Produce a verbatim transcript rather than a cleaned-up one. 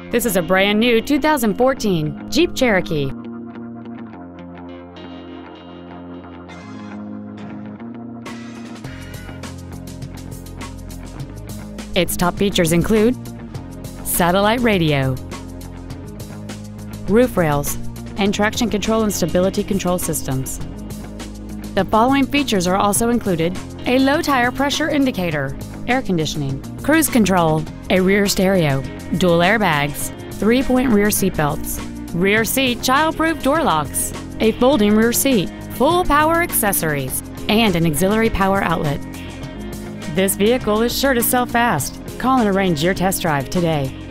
This is a brand new two thousand fourteen Jeep Cherokee. Its top features include satellite radio, roof rails, and traction control and stability control systems. The following features are also included: a low tire pressure indicator, air conditioning, cruise control, a rear stereo, dual airbags, three-point rear seat belts, rear seat child-proof door locks, a folding rear seat, full power accessories, and an auxiliary power outlet. This vehicle is sure to sell fast. Call and arrange your test drive today.